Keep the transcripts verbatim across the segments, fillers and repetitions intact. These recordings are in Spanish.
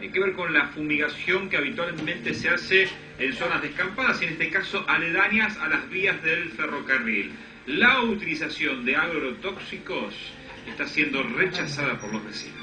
Tiene que ver con la fumigación que habitualmente se hace en zonas descampadas, y en este caso aledañas a las vías del ferrocarril. La utilización de agrotóxicos está siendo rechazada por los vecinos.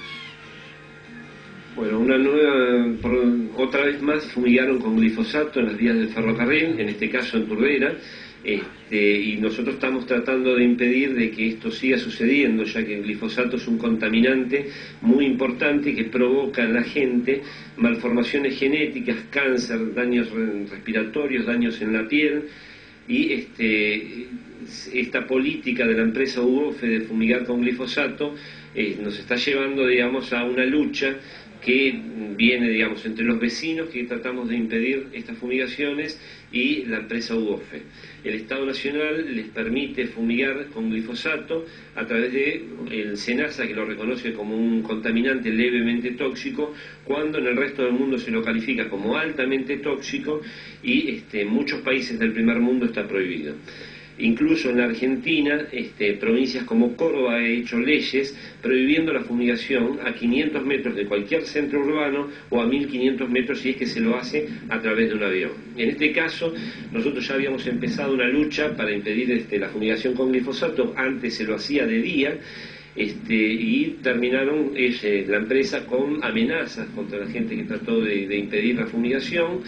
Bueno, una nueva, por, otra vez más fumigaron con glifosato en las vías del ferrocarril, en este caso en Turdera, este, y nosotros estamos tratando de impedir de que esto siga sucediendo, ya que el glifosato es un contaminante muy importante que provoca en la gente malformaciones genéticas, cáncer, daños respiratorios, daños en la piel, y este, esta política de la empresa U O F E de fumigar con glifosato eh, nos está llevando, digamos, a una lucha que viene, digamos, entre los vecinos que tratamos de impedir estas fumigaciones y la empresa U O F E. El Estado Nacional les permite fumigar con glifosato a través de el SENASA, que lo reconoce como un contaminante levemente tóxico, cuando en el resto del mundo se lo califica como altamente tóxico y este, en muchos países del primer mundo está prohibido. Incluso en la Argentina, este, provincias como Córdoba han hecho leyes prohibiendo la fumigación a quinientos metros de cualquier centro urbano o a mil quinientos metros si es que se lo hace a través de un avión. En este caso, nosotros ya habíamos empezado una lucha para impedir este, la fumigación con glifosato. Antes se lo hacía de día. Este, y terminaron eh, la empresa con amenazas contra la gente que trató de, de impedir la fumigación,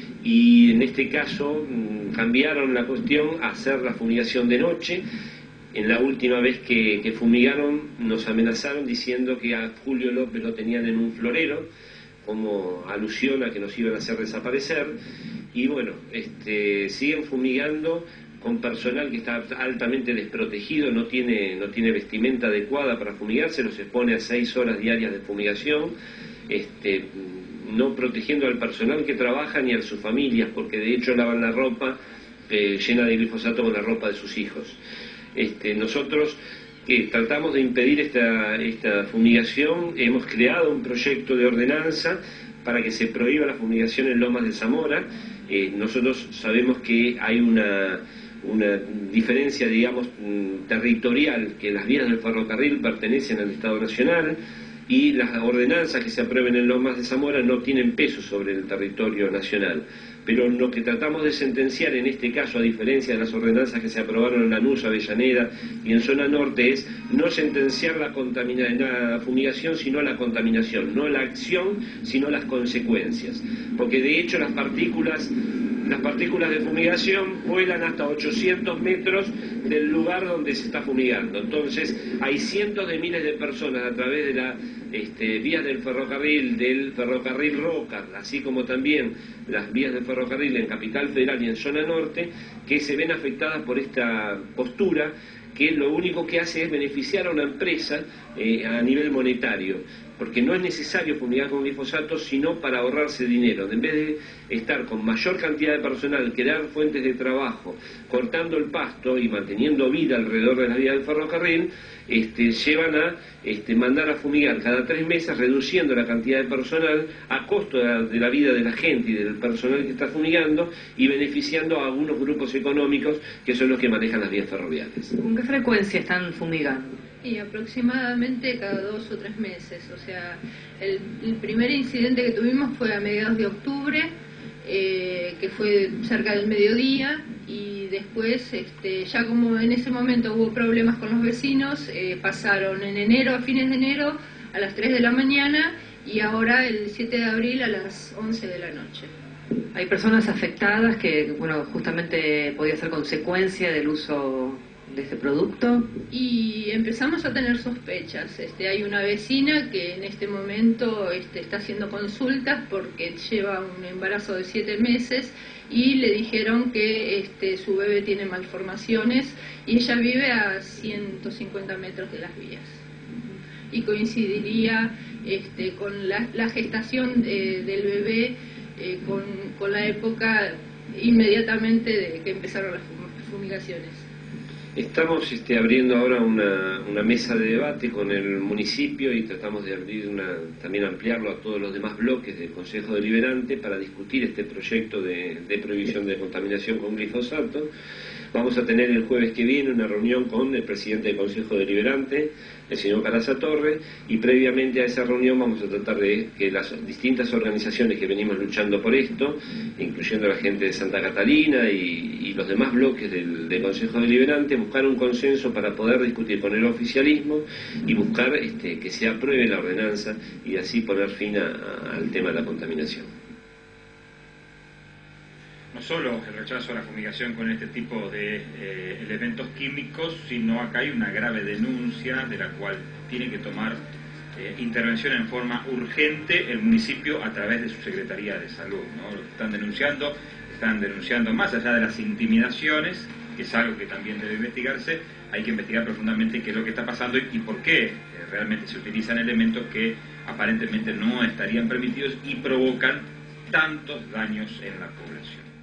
y en este caso mmm, cambiaron la cuestión a hacer la fumigación de noche. En la última vez que, que fumigaron nos amenazaron diciendo que a Julio López lo tenían en un florero, como alusión a que nos iban a hacer desaparecer, y bueno, este, siguen fumigando con personal que está altamente desprotegido, no tiene, no tiene vestimenta adecuada para fumigar, se los expone a seis horas diarias de fumigación, este, no protegiendo al personal que trabaja ni a sus familias, porque de hecho lavan la ropa eh, llena de glifosato con la ropa de sus hijos. Este, nosotros que tratamos de impedir esta, esta fumigación, hemos creado un proyecto de ordenanza para que se prohíba la fumigación en Lomas de Zamora. Eh, nosotros sabemos que hay una una diferencia, digamos, territorial, que las vías del ferrocarril pertenecen al Estado Nacional y las ordenanzas que se aprueben en Lomas de Zamora no tienen peso sobre el territorio nacional. Pero lo que tratamos de sentenciar en este caso, a diferencia de las ordenanzas que se aprobaron en Lanús, Avellaneda y en zona norte, es no sentenciar la, la fumigación, sino la contaminación, no la acción, sino las consecuencias. Porque de hecho las partículas Las partículas de fumigación vuelan hasta ochocientos metros del lugar donde se está fumigando. Entonces, hay cientos de miles de personas a través de las este, vías del ferrocarril, del ferrocarril Roca, así como también las vías del ferrocarril en Capital Federal y en zona norte, que se ven afectadas por esta postura que lo único que hace es beneficiar a una empresa eh, a nivel monetario, porque no es necesario fumigar con glifosato sino para ahorrarse dinero. En vez de estar con mayor cantidad de personal, crear fuentes de trabajo, cortando el pasto y manteniendo vida alrededor de la vía del ferrocarril, este, llevan a este, mandar a fumigar cada tres meses, reduciendo la cantidad de personal a costo de la, de la vida de la gente y del personal que está fumigando, y beneficiando a algunos grupos económicos que son los que manejan las vías ferroviarias. ¿Con qué frecuencia están fumigando? Y aproximadamente cada dos o tres meses. O sea, el, el primer incidente que tuvimos fue a mediados de octubre, eh, que fue cerca del mediodía, y después, este, ya como en ese momento hubo problemas con los vecinos, eh, pasaron en enero, a fines de enero, a las tres de la mañana, y ahora el siete de abril a las once de la noche. Hay personas afectadas que, bueno, justamente podía ser consecuencia del uso de este producto. Y empezamos a tener sospechas. Este, hay una vecina que en este momento este, está haciendo consultas porque lleva un embarazo de siete meses y le dijeron que este, su bebé tiene malformaciones, y ella vive a ciento cincuenta metros de las vías. Y coincidiría este, con la, la gestación de, del bebé eh, con, con la época inmediatamente de que empezaron las fumigaciones. Estamos este, abriendo ahora una, una mesa de debate con el municipio, y tratamos de abrir una, también ampliarlo a todos los demás bloques del Consejo Deliberante para discutir este proyecto de, de prohibición de contaminación con glifosato. Vamos a tener el jueves que viene una reunión con el presidente del Consejo Deliberante, el señor Caraza Torre, y previamente a esa reunión vamos a tratar de que las distintas organizaciones que venimos luchando por esto, incluyendo la gente de Santa Catalina y, y los demás bloques del, del Consejo Deliberante, buscar un consenso para poder discutir con el oficialismo y buscar este, que se apruebe la ordenanza y así poner fin a, a, al tema de la contaminación. No solo el rechazo a la fumigación con este tipo de eh, elementos químicos, sino acá hay una grave denuncia de la cual tiene que tomar eh, intervención en forma urgente el municipio a través de su Secretaría de Salud, ¿no? Lo que están denunciando, están denunciando más allá de las intimidaciones, que es algo que también debe investigarse, hay que investigar profundamente qué es lo que está pasando y, y por qué eh, realmente se utilizan elementos que aparentemente no estarían permitidos y provocan tantos daños en la población.